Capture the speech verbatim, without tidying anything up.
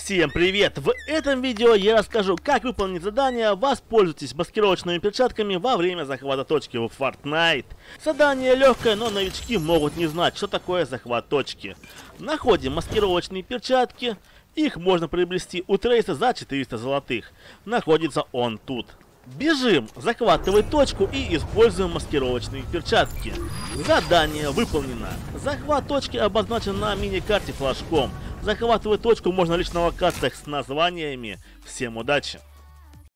Всем привет! В этом видео я расскажу, как выполнить задание «Воспользуйтесь маскировочными перчатками во время захвата точки в Fortnite». Задание легкое, но новички могут не знать, что такое захват точки. Находим маскировочные перчатки. Их можно приобрести у Трейса за четыреста золотых. Находится он тут. Бежим, захватывай точку и используем маскировочные перчатки. Задание выполнено. Захват точки обозначен на мини-карте флажком. Захватывать точку можно лишь на локациях с названиями. Всем удачи!